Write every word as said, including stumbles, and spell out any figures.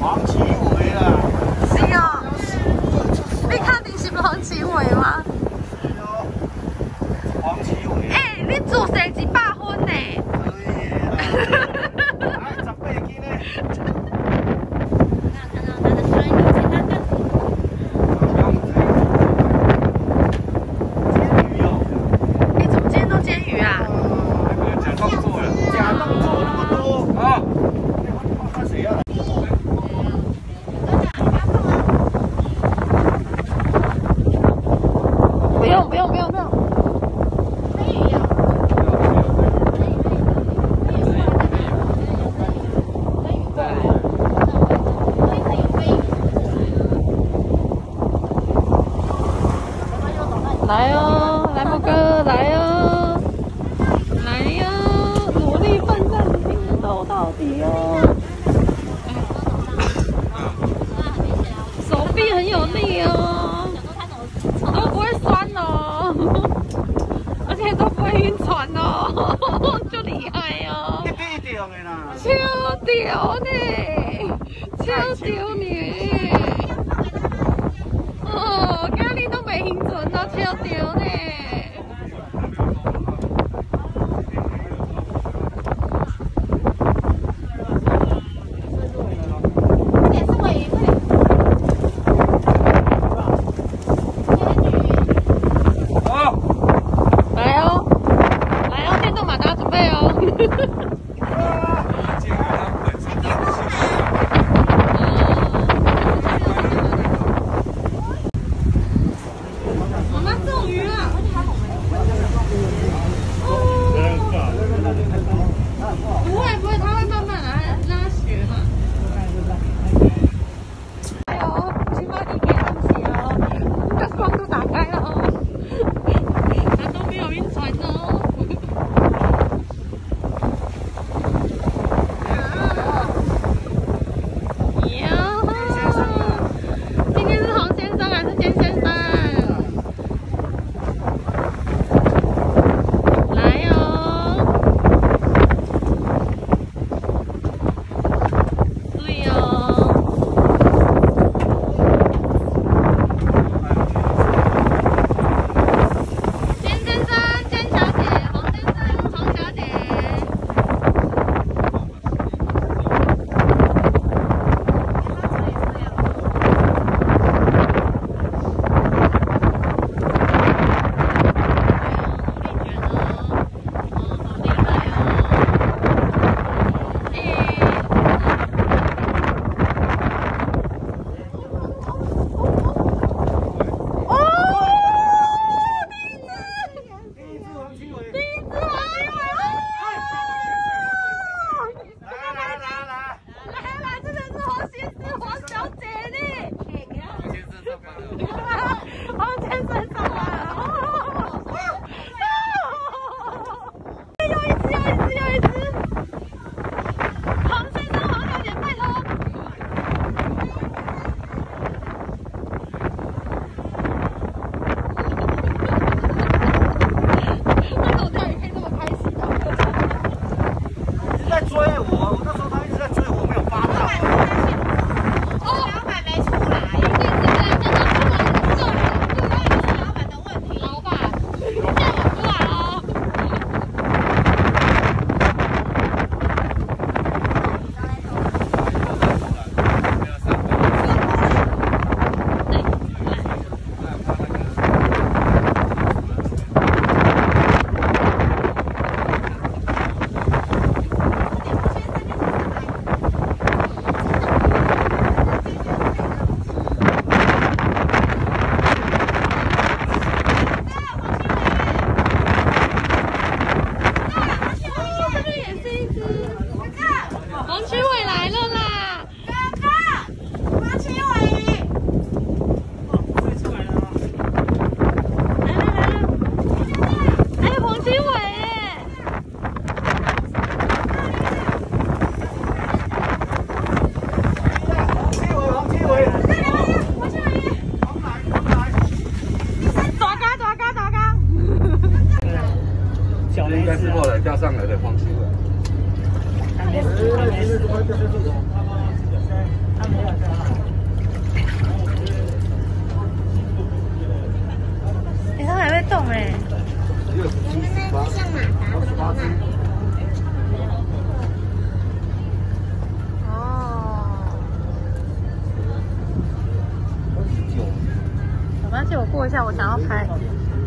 黄旗尾啦。 是哦，你确定是黄旗尾吗？ 是哦，黄旗尾。 哎、欸，你自生一百分呢？ 可以啦。哎，十八斤呢。你怎么今天都煎鱼啊？假动作了，假动作那么多啊！看谁啊？ 不用不用不用不用。来哦，来莫哥，来哦，来哟，努力奋战，拼斗到底哦。手臂很有力哦，都不会酸哦，而且都不会晕船哦，就厉害哦。 一定一定的啦。 超屌呢，超屌呢。哦，今日都袂晕船哦，超屌呢。来哦，来哦，电动马达准备哦。妈妈中鱼了。 想要拍。